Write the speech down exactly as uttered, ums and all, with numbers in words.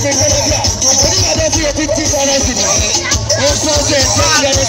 Wani ma da su ya fifty dollars ne. Wasu sai